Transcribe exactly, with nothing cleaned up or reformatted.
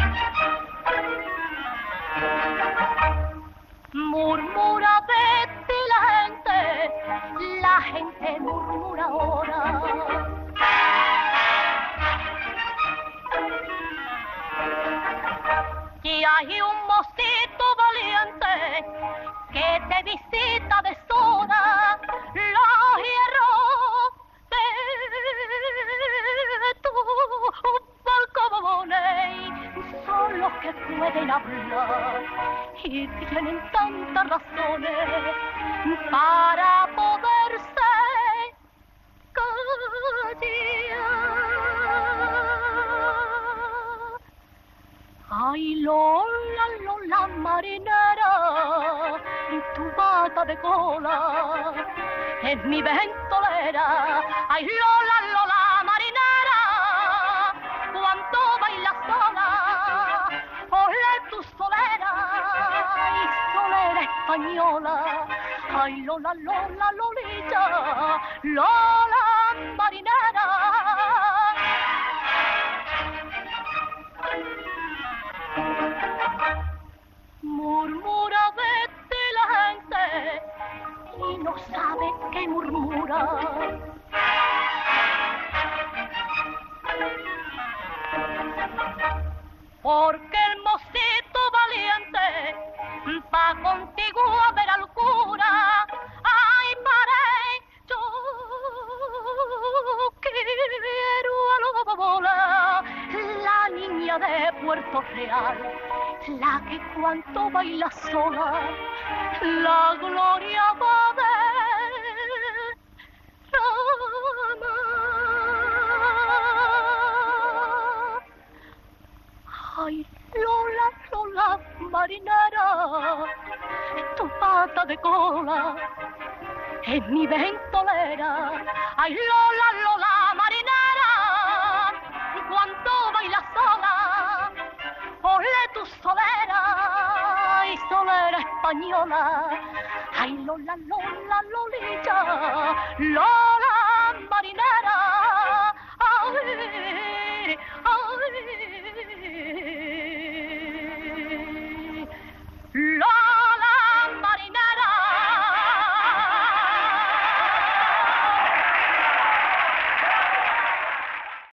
Murmura de ti la gente, la gente murmura ahora. Y hay un mocito valiente que te visita de sola, los hierros de tu balcones son los que pueden hablar y tienen tantas razones para poderse callar. Ay, Lola, Lola marinera, tu bata de cola es mi ventolera. Ay, Lola, Lola marinera, cuando bailas sola, ole tu solera y solera española. Ay, Lola, Lola, Lolita, Lola marinera. Murmura de ti la gente y no sabe qué murmura. Porque el mocito valiente va contigo a ver al cura. Ay, pare, yo quiero a Lola, la niña de Puerto Real, la que cuanto baila sola, la gloria va de rama. Ay, Lola, Lola, marinera, tu pata de cola es mi ventolera. Ay, Lola, Lola, marinera, cuanto bailas sola, ole tu solera y solera española. Ay, Lola, Lola, Lolita, Lola.